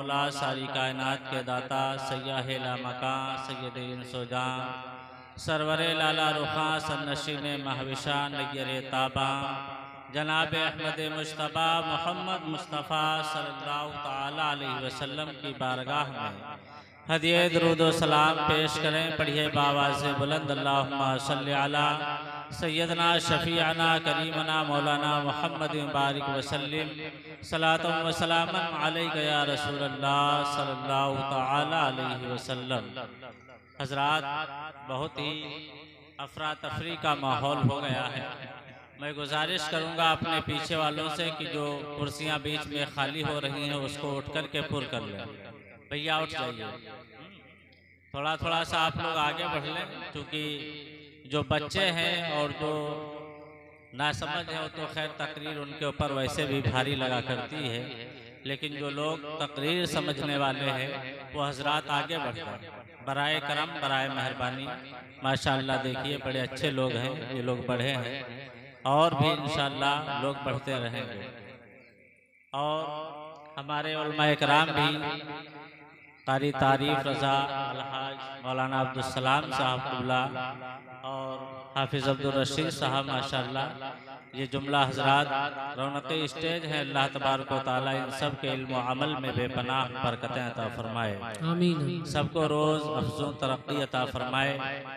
मौला सारी कायनात के दाता सय्यद लामकां सय्यद इंसोजां सरवरे लाला रुखां सन्नशीन महविशां नय्यरे ताबां जनाब अहमद मुश्तबा मोहम्मद मुस्तफ़ा सल्लल्लाहु ताला अलैहि वसल्लम की बारगाह में हदिये दुरूद व सलाम पेश करें। पढ़िए बावाज़े बुलंद अल्लाहुम्मा सल्लि अला सैयदना शफ़ीअना करीमना मौलाना मोहम्मद बारिक वसल्लिम सलातुम व सलामन अलैका या रसूलल्लाह सल्लल्लाहु ताला अलैहि वसल्लम। हज़रात, बहुत ही अफरा तफरी का माहौल हो गया है। मैं गुजारिश करूंगा अपने पीछे वालों से कि जो कुर्सियां बीच में खाली हो रही हैं उसको उठ कर के पुर कर लें। भैया उठ जाइए, थोड़ा थोड़ा सा आप लोग आगे बढ़ लें, क्योंकि जो बच्चे हैं और जो नासमझ हैं वो तो खैर तकरीर उनके ऊपर वैसे भी भारी लगा करती है, लेकिन जो लोग तकरीर समझने वाले हैं वो हजरात आगे बढ़ जाए। बराए करम बराए मेहरबानी। माशाअल्लाह देखिए बड़े अच्छे लोग हैं, ये लोग बढ़े हैं और भी इंशाअल्लाह लोग बढ़ते रहेंगे। और हमारे उलमाए कराम भी कारी तारीफ रज़ा अलहाज मौलाना अब्दुल सलाम साहब कुल्ला और हाफिज़ अब्दुल रशीद साहब माशाअल्लाह, ये जुमला हजरात रौनक स्टेज है। अल्लाह तबारक व तआला इन सब के इल्म व अमल में बेपनाह बरकतें अता फरमाए, आमीन। सबको रोज़ अफ़ज़ों तरक्की अता फरमाए।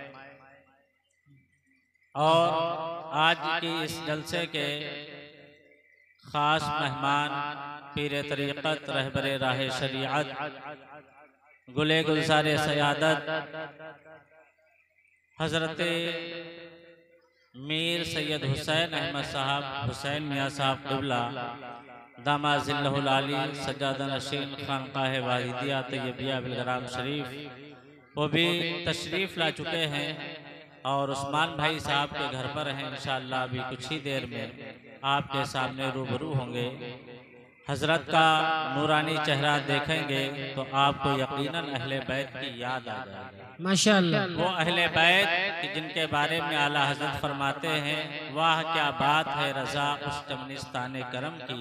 और आज की इस जलसे के ख़ास मेहमान पीर तरीक़त रहबरे राह शरीअत गुले गुलज़ारे सयादत हज़रत मीर सैयद हुसैन अहमद साहब हुसैन मियाँ साहब क़िबला दामाद ज़िल्लहुल आली सज्जादा नशीन खानक़ाह वाहिदिया तैयबिया बिलग्राम शरीफ, वो भी तशरीफ़ ला चुके हैं और उस्मान भाई साहब के घर पर हैं। इंशाअल्लाह अभी कुछ ही देर में आपके सामने रूबरू होंगे। हजरत का नूरानी चेहरा देखेंगे तो आपको यकीनन अहले बैत की याद आ जाएगी। माशाअल्लाह, वो अहले बैत जिनके बारे में आला हजरत फरमाते हैं, वाह क्या बात है रज़ा उस चमनिस्ताने करम की,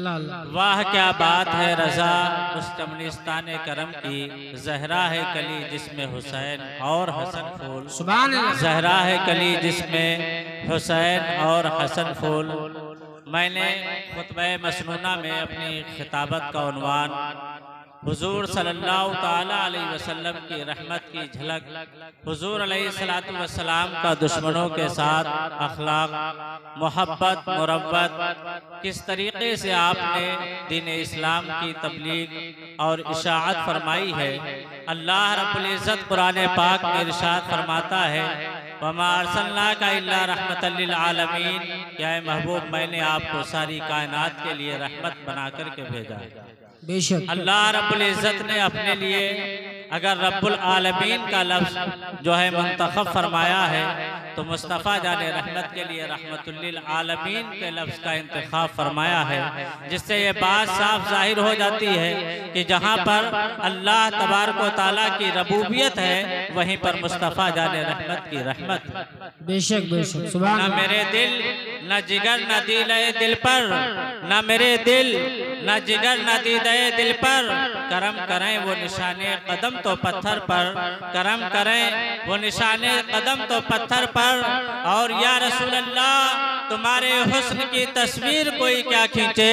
वाह क्या बात है रज़ा उस चमनिस्ताने करम की, ज़हरा है कली जिसमें हुसैन और हसन फूल, सुभान अल्लाह, ज़हरा है कली जिसमें हुसैन और हसन फूल। मैंने खुतबा मसनूना में अपनी खिताबत का उन्वान हुजूर सल्लल्लाहु ताला अलैहि वसल्लम की रहमत की झलक, हुजूर अलैहिस्सलातु वस्सलाम का दुश्मनों के साथ अखलाक, मोहब्बत, मुरव्वत, किस तरीके से आपने दीन इस्लाम की तबलीग और इशाअत फरमाई है। अल्लाह रब्बुल इज़्ज़त कुरान पाक में इरशाद फरमाता है, वमा अर्सलनाका इल्ला रहमतल लिल आलमीन, क्या महबूब मैंने आपको सारी कायनात के लिए रहमत बना करके भेजा है। बेशक अल्लाह रब्बुल इज़्ज़त ने अपने लिए अगर रब्बुल आलमीन का लफ्ज़ जो है मुंतखब फरमाया है तो मुस्तफ़ा जाने रहमत के लिए रहमतुल लिल आलमीन के लफ्ज़ का इंतखाब फरमाया है, जिससे ये बात साफ जाहिर हो जाती है कि जहाँ पर अल्लाह तबारक व तआला की रबूबियत है वहीं पर मुस्तफ़ा जाने रहमत की रहमत। बेशक बेशक सुभान अल्लाह। न मेरे दिल न जिगर न दिल दिल पर, न मेरे दिल न जिगर न दिल पर, करम करें वो निशाने कदम तो पत्थर पर, करम करें वो निशाने कदम तो पत्थर पर। और या रसूल अल्लाह तुम्हारे हुस्न की तस्वीर कोई क्या खींचे,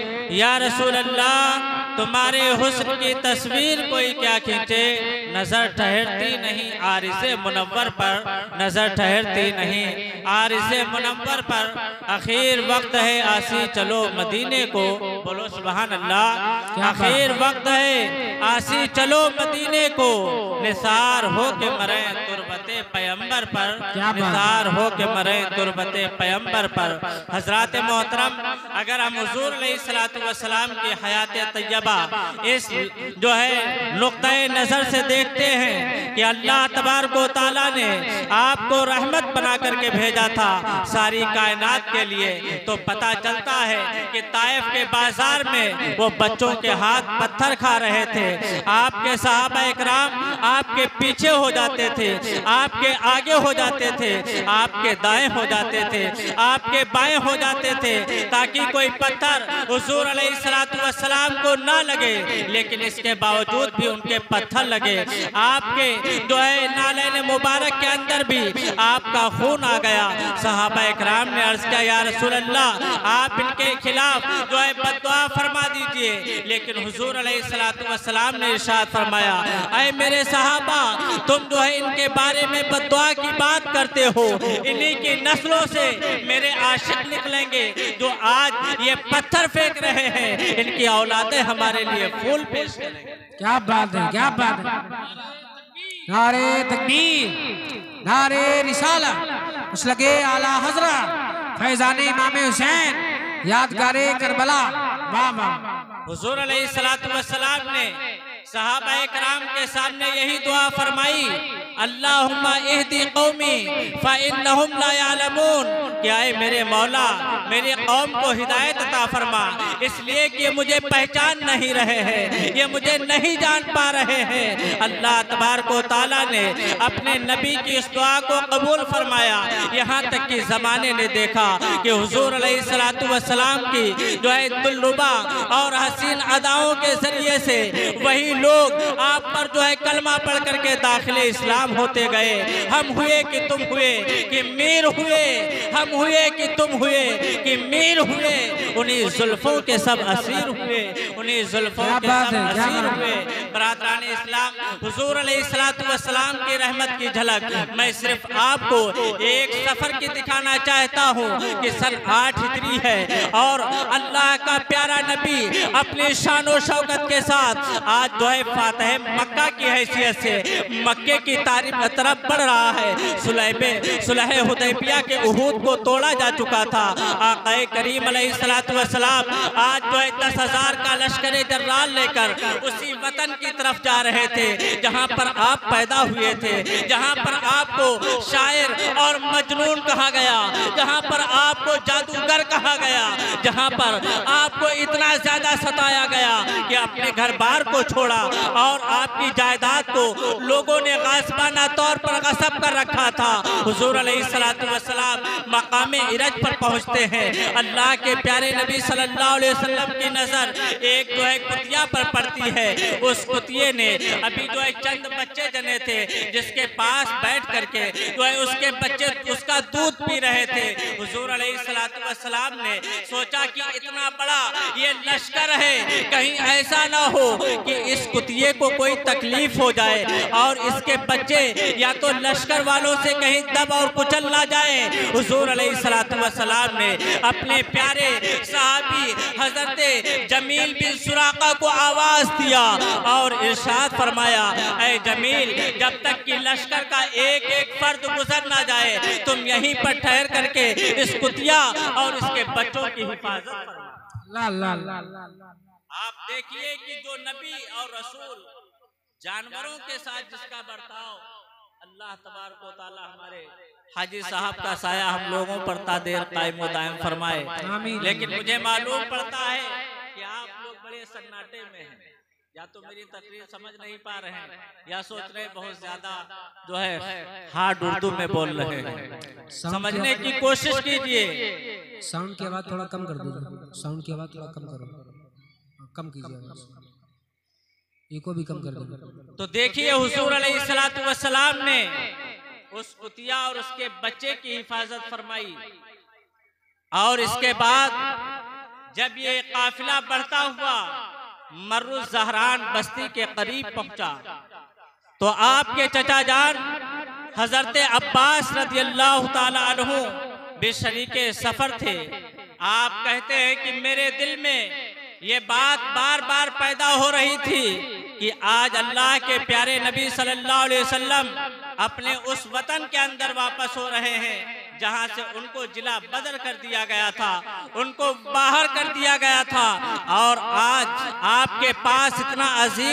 या रसूल अल्लाह तुम्हारे हुस्न की तस्वीर कोई क्या खींचे, नजर ठहरती नहीं आरिज़े मुनव्वर पर, नजर ठहरती नहीं आरिज़े मुनव्वर पर। आखिर वक्त है आसी चलो मदीने को, बोलो सुभान अल्लाह। आखिर वक्त है आसी चलो मदीने को, निसार हो के मरे तुरबते पैगंबर पर, निसार हो के मरे तुरबते पैगंबर पर। हजरात मोहतरम, अगर हम हुजूर अलैहिस्सलातु वस्सलाम की हयात तैयबा इस जो है नुक्ते नजर से देखते हैं कि अल्लाह तबारक व तआला ने आपको रहमत बना करके भेजा था सारी कायनात के लिए, तो पता चलता है कि ताइफ के बाजार में वो बच्चों के हाथ पत्थर खा रहे थे। आपके सहाबा इकराम आपके पीछे हो जाते थे, आपके आगे हो जाते थे, आपके दाएं हो जाते थे, आपके बाएं हो जाते थे, ताकि कोई पत्थर हुजूर अलैहिस्सलातु वस्सलाम को ना लगे। लेकिन इसके बावजूद भी उनके पत्थर लगे। आपके जो है नालैन मुबारक के अंदर भी आपका खून आ गया। सहाबा इकराम ने अर्ज किया, या रसूल अल्लाह, आप इनके खिलाफ जो है बद्दुआ फरमा दीजिए। लेकिन हुजूर अलैहिस्सलातु वस्सलाम ने इरशाद फरमाया, ऐ मेरे सहाबा, तुम जो है इनके बारे में बद्दुआ की बात करते हो, इन्हीं की नस्लों से मेरे आशिक निकलेंगे जो आज ये पत्थर फेंक रहे हैं, इनकी औलादें हमारे लिए फूल पेश करेंगे। क्या बात है, क्या बात है। नारे तकबीर, नारे रिसाला, मसलके आला हजरत फैजान इमाम हुसैन, यादगारे करबला। वाह वाह। हुजूर अलैहिस्सलातु वस्सलाम ने सहाबा इकराम के सामने यही दुआ फरमाई, अल्लाहुम्मा इहदी कौमी फ़इन्नहुम ला यालमून, कि आए मेरे मौला, मेरे कौम को हिदायत अता फरमा, इसलिए कि मुझे पहचान नहीं रहे हैं, ये मुझे नहीं जान पा रहे हैं। अल्लाह तबारक व तआला ने अपने नबी की इस दुआ को कबूल फरमाया। यहाँ तक कि ज़माने ने देखा कि हुजूर अलैहिस्सलातु वस्सलाम की जो है दिलरुबा और हसीन अदाओं के जरिए से वही लोग आप पर जो है कलमा पढ़ करके दाखिले इस्लाम होते गए। हम हुए कि तुम हुए कि मीर हुए, हम हुए कि तुम हुए कि मीर हुए, उन्हीं जुल्फों के सब असीर हुए, उन्हीं जुल्फों के सब असीर हुए। बरादरान इस्लाम, हुजूर अलैहिस्सलातु वस्सलाम की रहमत की झलक मैं सिर्फ आपको एक सफर की दिखाना चाहता हूँ कि सन 8 हिजरी है और अल्लाह का प्यारा नबी अपनी शानो शौकत के साथ आज जो है फातह मक्का की हैसियत से मक्के की तारीफ तरफ बढ़ रहा है। सुलह हुदैबिया के उहूद को तोड़ा जा चुका था। आक़ाए करीम अलैहिस्सलातु वस्सलाम आज जो है 10,000 का लश्कर जर्राल लेकर उसी वतन की तरफ जा रहे थे जहां पर आप पैदा हुए थे, जहां पर आपको शायर और मजनून कहा गया, जहां पर आपको जादूगर कहा गया, जहां पर आपको इतना ज्यादा सताया गया कि अपने घर बार को छोड़ा और आपकी जायदाद को लोगों ने गासबाना तौर पर गस्ब कर रखा था। हुजूर अलैहिस्सलातु वस्सलाम मकामे इरज पर पहुंचते हैं। अल्लाह के प्यारे नबी सल्लल्लाहु अलैहि वसल्लम की नजर एक जो है कुतिया पर पड़ती है। उस कुतिये ने अभी जो है चंद बच्चे जने थे जिसके पास बैठ करके जो है उसके बच्चे उसका दूध पी रहे थे। हुजूर अलैहिस्सलातु वस्सलाम ने सोचा कि इतना बड़ा ये लश्कर है, कहीं ऐसा ना हो कि इस कुतिये को कोई तकलीफ हो जाए और इसके बच्चे या तो लश्कर वालों से कहीं दब और कुचल ना जाए। हुजूर अलैहिस्सलातु वस्सलाम ने अपने प्यारे सहाबी हजरत जमील बिन सुराका को आवाज दिया और इरशाद फरमाया, ऐ जमील, जब तक कि लश्कर का एक एक फर्द गुजर ना जाए तुम यहीं पर ठहर करके इस कुतिया और इसके बच्चों की हिफाजत फरमा। आप देखिए कि जो नबी और रसूल जानवरों के साथ जिसका बर्ताव, अल्लाह तबारक व तआला हमारे हाजी साहब का साया हम लोगों पर तादेर कायम व दायम फरमाए। लेकिन मुझे मालूम पड़ता है कि आप लोग बड़े सन्नाटे में हैं, या तो मेरी तकरीर समझ नहीं पा रहे हैं या सोच रहे बहुत ज्यादा जो है हार्ड उर्दू में बोल रहे हैं। समझने की कोशिश कीजिए। साउंड की आवाज थोड़ा कम कर दीजिए, साउंड की आवाज थोड़ा कम करो, कम कीजिए, इको भी कम कर दीजिए। तो देखिए हुजूर अलैहिस्सलातु वस्सलाम ने उस कुतिया और उसके बच्चे की हिफाजत फरमाई और इसके बाद जब ये काफिला बढ़ता हुआ मर्रुज़ ज़हरान बस्ती के करीब पहुंचा तो आपके चचा जान हजरत अब्बास रज़ियल्लाहु ताला अन्हु भी शरीके सफर थे। आप कहते हैं कि मेरे दिल में ये बात बार बार पैदा हो रही थी कि आज अल्लाह के प्यारे नबी सल्लल्लाहु अलैहि वसल्लम अपने उस वतन के अंदर वापस हो रहे हैं जहां से उनको जिला बदर कर दिया गया था, उनको बाहर कर दिया गया था, और आज आपके पास इतना अजीम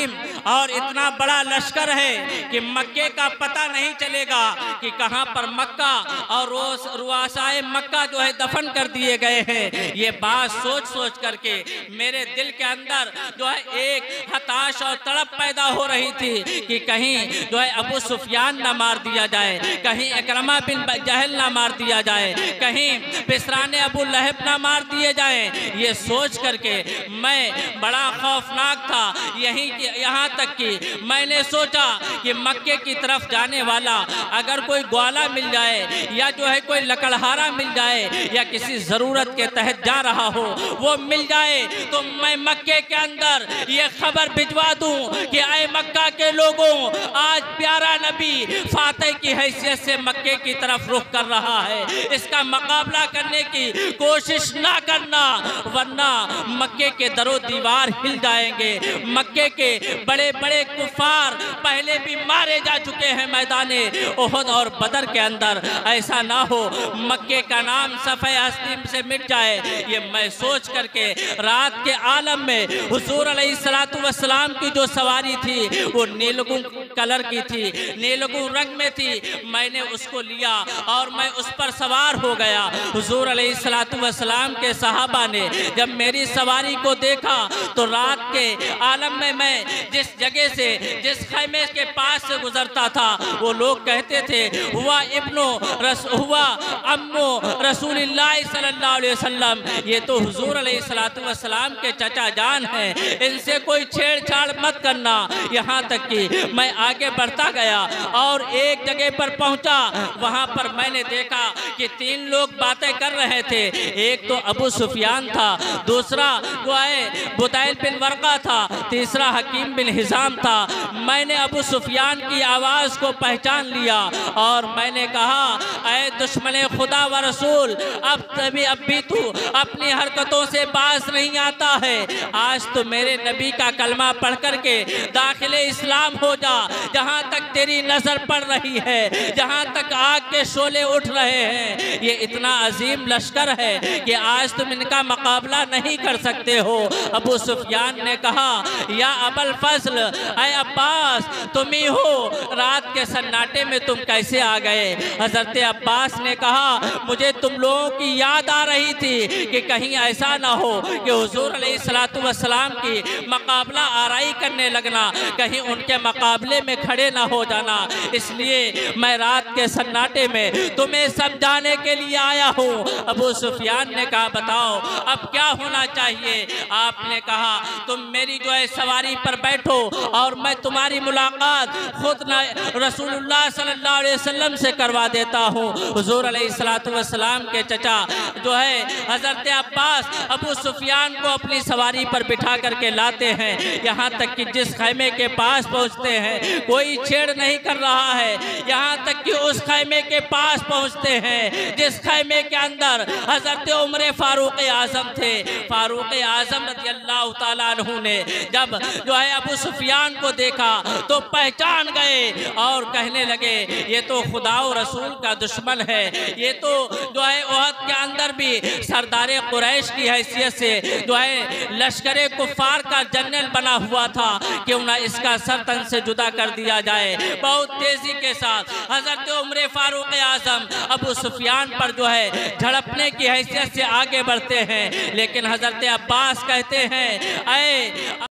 और इतना बड़ा लश्कर है कि मक्के का पता नहीं चलेगा कि कहां पर मक्का और रुआसाए मक्का जो है दफन कर दिए गए हैं। ये बात सोच सोच करके मेरे दिल के अंदर जो है एक हताश और तड़प पैदा हो रही थी कि कहीं जो है अबू सुफियान ना मार दिया जाए, कहीं इकरमा बिन जहल ना मार दिया जाए, कहीं बिसराने अबू लहब ना मार दिए जाए। ये सोच करके मैं बड़ा खौफनाक था। यहाँ तक कि मैंने सोचा कि मक्के की तरफ जाने वाला अगर कोई ग्वाला मिल जाए या जो है कोई लकड़हारा मिल जाए या किसी ज़रूरत के तहत जा रहा हो वो मिल जाए तो मैं मक्के के अंदर ये खबर भिजवा दूं कि आए मक्का के लोगों, आज प्यारा नबी फातेह की हैसियत से मक्के की तरफ रुख कर रहा है। इसका मुकाबला करने की कोशिश ना करना वरना मक्के के दरो दीवार हिल जाएंगे। मक्के के बड़े बड़े कुफार पहले भी मारे जा चुके हैं मैदाने ओहद और बदर के अंदर। ऐसा ना हो मक्के का नाम सफ़े हस्ती से मिट जाए। ये मैं सोच करके रात के आलम में हुजूर अलैहिस्सलातु वस्सलाम की जो सवारी थी वो नीलगुं कलर की थी, नीलगुं रंग में थी। मैंने उसको लिया और मैं उस पर सवार हो गया। हुजूर अलैहिस्सलातु वस्सलाम के सहाबा ने जब मेरी सवारी को देखा तो रात के आलम में मैं जिस जगह से जिस खैमे के पास से गुजरता था वो लोग कहते थे हुआ अम्मो रसूलुल्लाह सल्लल्लाहु अलैहि वसल्लम, ये तो हुजूर अलैहिस्सलातु वस्सलाम के चचा जान हैं, इनसे कोई छेड़छाड़ मत करना। यहाँ तक कि मैं आगे बढ़ता गया और एक जगह पर पहुँचा, वहाँ पर मैंने देखा कि 3 लोग बातें कर रहे थे। एक तो अबू सुफियान था, दूसरा जो है बुदैल बिन वर्का था, तीसरा हकीम बिन हिजाम था। मैंने अबू सुफियान की आवाज़ को पहचान लिया और मैंने कहा ऐ दुश्मने खुदा व रसूल, अब भी तू अपनी हरकतों से बाज नहीं आता है। आज तो मेरे नबी का कलमा पढ़ करके दाखिले इस्लाम हो जा। जहाँ तक तेरी नज़र पड़ रही है, जहाँ तक आग के शोले उठ रहे हैं, ये इतना अजीम लश्कर है कि आज तुम इनका मुकाबला नहीं कर सकते हो। अबू सुफियान ने कहा या अबुल फजल, ऐ अब्बास तुम ही हो, रात के सन्नाटे में तुम कैसे आ गए? हज़रत अब्बास ने कहा मुझे तुम लोगों की याद आ रही थी कि कहीं ऐसा ना हो कि हुजूर अलैहिस्सलातु वस्सलाम की मुकाबला आराई करने लगना, कहीं उनके मुकाबले में खड़े ना हो जाना, इसलिए मैं रात के सन्नाटे में तुम्हें समझाने के लिए आया हूँ। अबू सुफियान ने कहा बताओ अब क्या होना चाहिए? आपने कहा तुम मेरी जो है सवारी पर बैठो और मैं तुम्हारी मुलाकात खुद रसूलुल्लाह सल्लल्लाहु अलैहि वसल्लम से करवा देता हूँ। हुजूर अलैहिस्सलातु वस्सलाम के चचा जो है हज़रत अब्बास अबू सुफियान को अपनी सवारी पर बिठा करके लाते हैं। यहाँ तक कि जिस खैमे के पास पहुँचते हैं कोई छेड़ नहीं कर रहा है। यहाँ तक कि उस खैमे के पास पहुँचते हैं जिस खैमे के अंदर हज़रत उमर फारूक आज़म थे। फारूक आज़म रज़ियल्लाहु ताला अन्हु ने जब जो है अबू सुफियान को देखा तो पहचान गए और कहने लगे ये तो खुदा और रसूल का दुश्मन है, ये तो जो है ओहद के अंदर भी सरदारे कुरैश की हैसियत से जो है लश्करे कुफार का जनरल बना हुआ था, क्यों ना इसका सर तन से जुदा कर दिया जाए। बहुत तेजी के साथ हज़रत उमर फारूक आज़म अबू सुफियान पर जो है झड़पने की हैसियत से आगे बढ़ते हैं, लेकिन हज़रत अब्बास कहते हैं ऐ